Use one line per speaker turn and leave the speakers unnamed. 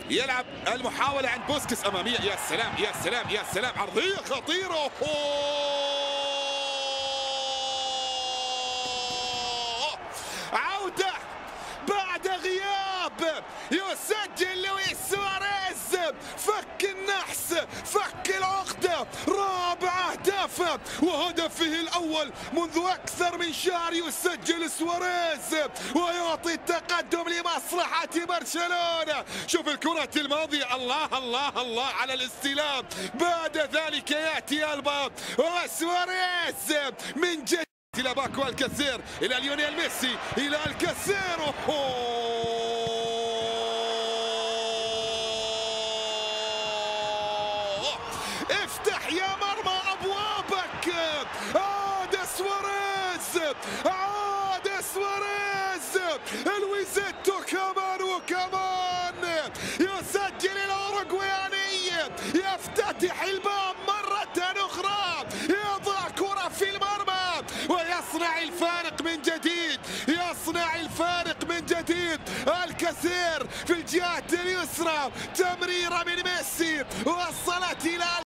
يلعب المحاولة عند بوسكس أمامية. يا سلام يا سلام يا سلام، عرضية خطيرة. عودة بعد غياب، يسجل لويس سواريز، فك النحس، فك العقدة، رابع أهدافه وهدفه الأول منذ أكثر من شهر. يسجل سواريز ويعطي التقدم لمصلحة برشلونة. شوف الكرة الماضية، الله الله الله على الاستلام. بعد ذلك يأتي البا وسواريز من جديد إلى باكو الكثير، إلى ليونيل ميسي، إلى الكثير. افتح يا مرمى أبوابك. عاد سواريز، عاد سواريز، الويزيتو كمان وكمان يسجل الأوروغوياني، يفتتح الباب مرة أخرى، يضع كرة في المرمى ويصنع الفارق من جديد، يصنع الفارق من جديد. الكثير في الجهة اليسرى، تمريرة من ميسي وصلت إلى